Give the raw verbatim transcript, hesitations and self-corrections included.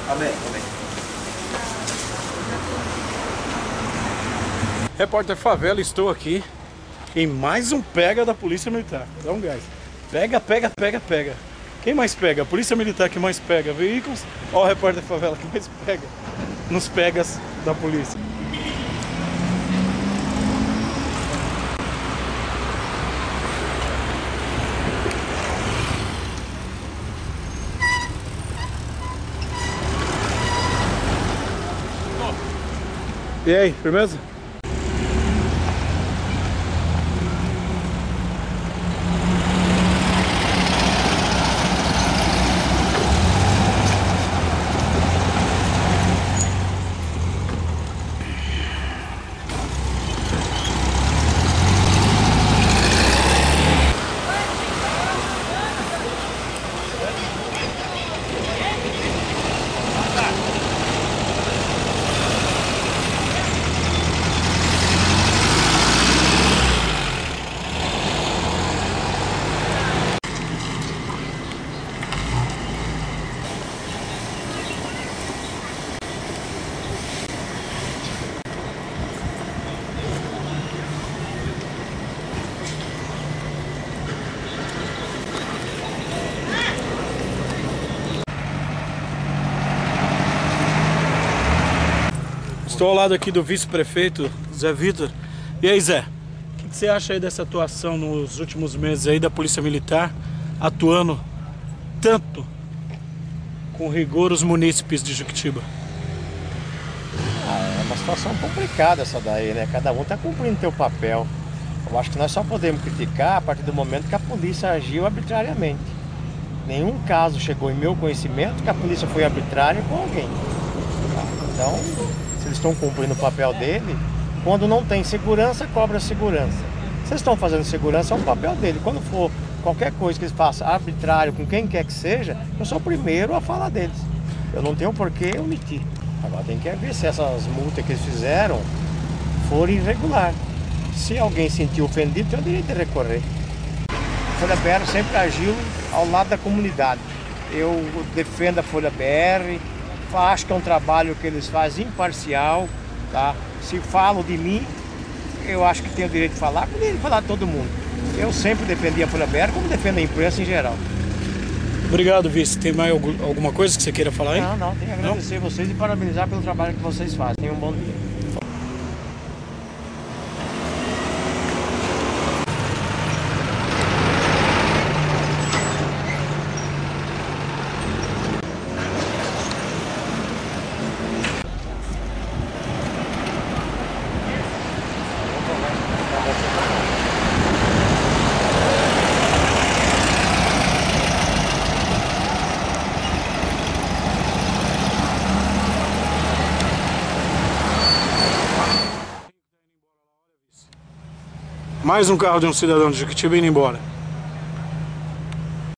Amém, amém. Repórter Favela, estou aqui em mais um pega da Polícia Militar. Dá um gás. Pega, pega, pega, pega. Quem mais pega? A Polícia Militar que mais pega veículos, ou o Repórter Favela que mais pega nos pegas da polícia? E aí, firmeza? Estou ao lado aqui do vice-prefeito, Zé Vitor. E aí, Zé, o que você acha aí dessa atuação nos últimos meses aí da Polícia Militar, atuando tanto com rigor os munícipes de Juquitiba? Ah, é uma situação complicada essa daí, né? Cada um está cumprindo seu papel. Eu acho que nós só podemos criticar a partir do momento que a polícia agiu arbitrariamente. Nenhum caso chegou em meu conhecimento que a polícia foi arbitrária com alguém. Então, se eles estão cumprindo o papel dele, quando não tem segurança, cobra segurança. Se eles estão fazendo segurança, é o papel dele. Quando for qualquer coisa que eles façam arbitrário com quem quer que seja, eu sou o primeiro a falar deles. Eu não tenho por que omitir. Agora tem que ver se essas multas que eles fizeram forem irregular. Se alguém sentir ofendido, tem o direito de recorrer. A Folha B R sempre agiu ao lado da comunidade. Eu defendo a Folha B R, acho que é um trabalho que eles fazem imparcial, tá? Se falam de mim, eu acho que tenho o direito de falar, como direito de falar de todo mundo. Eu sempre defendi a Folha B R, como defendo a imprensa em geral. Obrigado, vice. Tem mais alguma coisa que você queira falar aí? Não, não, tenho que agradecer não? vocês e parabenizar pelo trabalho que vocês fazem. Tenham um bom dia. Mais um carro de um cidadão de Juquitiba indo embora.